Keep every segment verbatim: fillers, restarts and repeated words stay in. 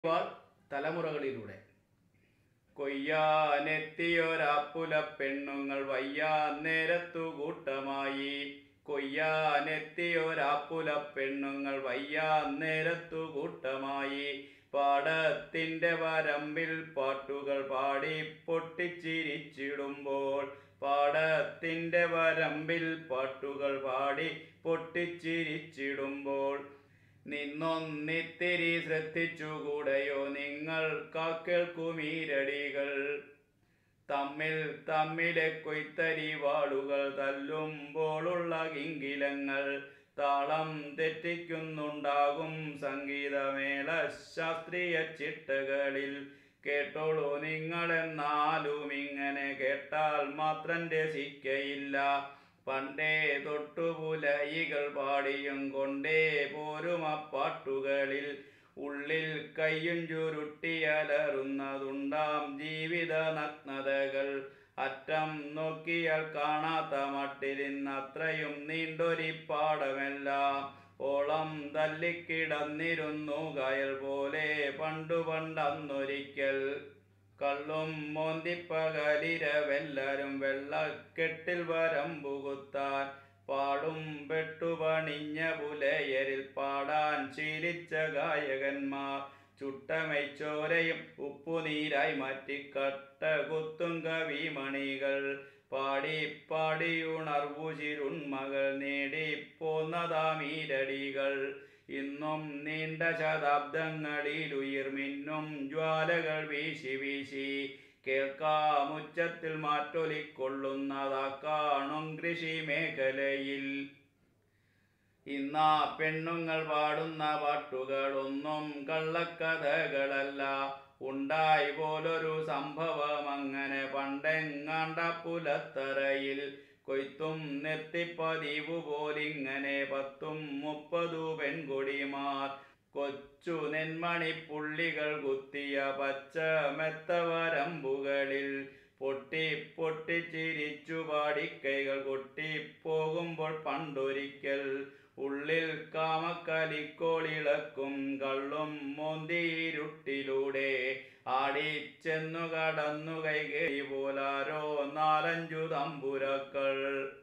വാൾ തലമുറകളിലൂടെ കൊയ്യാനെത്തിയൊരാപ്പുല പെണ്ണുങ്ങൾ വയ്യാൻ നേരത്തു കൂട്ടമായി. കൊയ്യാനെത്തിയൊരാപ്പുല പെണ്ണുങ്ങൾ വയ്യാൻ നേരത്തു കൂട്ടമായി. പാടത്തിൻ്റെ വരമ്പിൽ പാട്ടുകൾ പാടി പൊട്ടിച്ചിരിച്ചിടുമ്പോൾ പാടത്തിൻ്റെ വരമ്പിൽ പാട്ടുകൾ പാടി പൊട്ടിച്ചിരിച്ചിടുമ്പോൾ നിന്നൊന്നിത്തിരി ശ്രദ്ധിച്ചുകൂടെയോ നിങ്ങൾ കേൾക്കുമീരടികൾ? തമ്മിൽ തമ്മിലെ കൊയ്ത്തരി വാളുകൾ തല്ലുമ്പോഴുള്ള കിങ്കിലങ്ങൾ താളം തെറ്റിക്കുന്നുണ്ടാകും സംഗീതമേള ശാസ്ത്രീയ ചിട്ടകളിൽ. കേട്ടോളൂ നിങ്ങളെന്നാലും ഇങ്ങനെ കേട്ടാൽ മാത്രം രസിക്കയില്ല. പണ്ടേ തൊട്ടുപുലയികൾ പാടിയും കൊണ്ടേ പോരും അപ്പാട്ടുകളിൽ ഉള്ളിൽ കയ്യും ചുരുട്ടിയലറുന്നതുണ്ടാം ജീവിത നഗ്നതകൾ. അറ്റം നോക്കിയാൽ കാണാത്ത മട്ടിലിന്നത്രയും നീണ്ടൊരി പാടമെല്ലാം ഓളം തല്ലിക്കിടന്നിരുന്നു കായൽ പോലെ പണ്ടു പണ്ടന്നൊരിക്കൽ. കള്ളും മോന്തിപ്പകലിരവെല്ലാരും വെള്ളക്കെട്ടിൽ വരമ്പുകുത്താൻ പാടും പെട്ടുപണിഞ്ഞ പുലയരിൽ പാടാൻ ശീലിച്ച ഗായകന്മാർ ചുട്ടമൈച്ചോരയും ഉപ്പുനീരായി മാറ്റി കട്ട കുത്തും കവിമണികൾ പാടി പാടിയുണർവു ചിരുൺമകൾ നേടിപ്പോന്നതാമീരടികൾ. ഇന്നും നീണ്ട ശതാബ്ദങ്ങളിലുയിർമിന്നും ജ്വാലകൾ വീശി വീശി കേൾക്കാമുച്ചത്തിൽ മാറ്റൊലിക്കൊള്ളുന്നതാ കാണും കൃഷി മേഖലയിൽ. ഇന്നാ പെണ്ണുങ്ങൾ പാടുന്ന പാട്ടുകളൊന്നും കള്ളക്കഥകളല്ല. ഉണ്ടായി പോലൊരു സംഭവം അങ്ങനെ പണ്ടെങ്ങാണ്ട പുലത്തറയിൽ. കൊയ്ത്തും നിർത്തിപ്പതിവു പോലിങ്ങനെ പത്തും മുപ്പതു പെൺകൊടിമാർ കൊച്ചു നെന്മണിപ്പുള്ളികൾ കുത്തിയ പച്ച മെത്തവരമ്പുകളിൽ പൊട്ടി പൊട്ടി ചിരിച്ചു പാടിക്കൈകൾ കൊട്ടിപ്പോകുമ്പോൾ പണ്ടൊരിക്കൽ ഉള്ളിൽ കാമക്കലിക്കോളിളക്കും കള്ളും മോന്തിയിരുട്ടിലൂടെ ആടിച്ചെന്നു കടന്നു കൈകേറി പോലാരോ നാലഞ്ചു തമ്പുരാക്കൾ.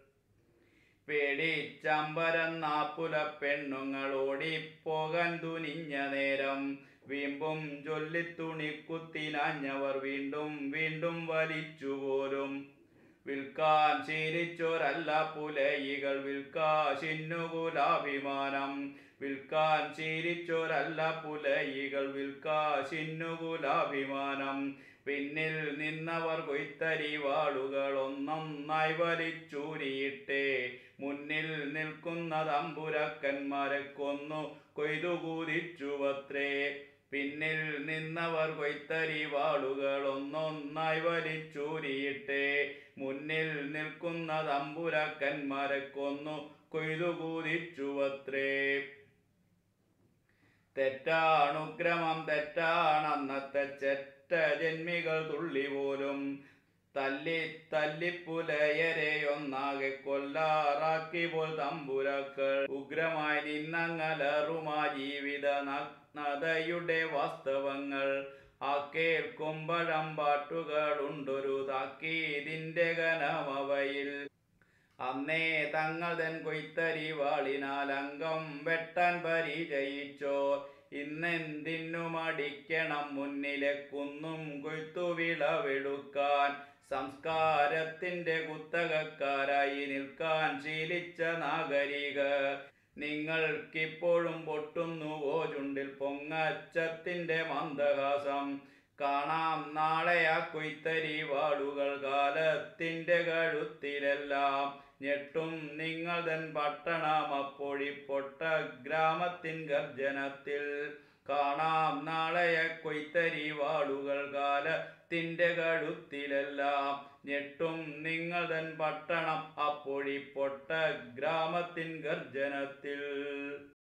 പേടിച്ചമ്പരന്നാപ്പുല പെണ്ണുങ്ങൾ ഓടിപ്പോകാൻ തുനിഞ്ഞ നേരം വീമ്പും ചൊല്ലിത്തുണിക്കുത്തിനാഞ്ഞവർ വീണ്ടും വീണ്ടും വലിച്ചുപോലും. വിൽക്കാൻ ശീലിച്ചോരല്ല പുലയികൾ വിൽക്കാശിന്നുകുലാഭിമാനം. വിൽക്കാൻ ശീലിച്ചോരല്ല പുലയികൾ വിൽക്കാശിന്നുകുലാഭിമാനം. പിന്നിൽ നിന്നവർ കൊയ്ത്തരി വാളുകൾ ഒന്നൊന്നായി വലിച്ചൂരിയിട്ടേ മുന്നിൽ നിൽക്കുന്ന തമ്പുരാക്കന്മാരെ കൊന്നു കൊയ്തു കുതിച്ചുവത്രേ. പിന്നിൽ നിന്നവർ കൊയ്ത്തരി വാളുകൾ ഒന്നൊന്നായി വലിച്ചൂരിയിട്ടേ മുന്നിൽ നിൽക്കുന്ന തമ്പുരാക്കന്മാരെ കൊന്നു കൊയ്തു കുതിച്ചുവത്രേ. തെറ്റാണുക്രമം തെറ്റാണന്നത്തെ ചെറ്റ ജന്മികൾ തുള്ളി പോലും തല്ലി തല്ലിപ്പുലയരെ ഒന്നാകെ കൊല്ലാറാക്കി പോൽ തമ്പുരാക്കൾ. ഉഗ്രമായി നിന്നങ്ങലറുമാ ജീവിത നഗ്നതയുടെ വാസ്തവങ്ങൾ ആ കേൾക്കുമ്പഴം പാട്ടുകളുണ്ടൊരു താക്കീതിൻ്റെ കനമവയിൽ. അന്നേ തങ്ങൾ തൻ കൊയ്ത്തരി വാളിനാൽ അംഗം വെട്ടാൻ പരിചയിച്ചോ ഇന്നെന്തിനു മടിക്കണം മുന്നിലെ കുന്നും കൊയ്ത്തു വിളവെടുക്കാൻ. സംസ്കാരത്തിൻ്റെ കുത്തകക്കാരായി നിൽക്കാൻ ശീലിച്ച നാഗരികർ നിങ്ങൾക്കിപ്പോഴും പൊട്ടുന്നുവോ ചുണ്ടിൽ പൊങ്ങച്ചത്തിൻ്റെ മന്ദഹാസം? കാണാം നാളെ ആ കൊയ്ത്തരി വാളുകൾ കാലത്തിൻ്റെ കഴുത്തിലെല്ലാം ഞെട്ടും നിങ്ങൾ തൻ പട്ടണം അപ്പൊഴിപ്പൊട്ട ഗ്രാമത്തിൻ ഗർജനത്തിൽ. കാണാം നാളെ കൊയ്ത്തരി വാളുകൾ കാലത്തിൻ്റെ കഴുത്തിലെല്ലാം ഞെട്ടും നിങ്ങൾ തൻ പട്ടണം അപ്പൊഴിപ്പൊട്ട ഗ്രാമത്തിൻ ഗർജനത്തിൽ.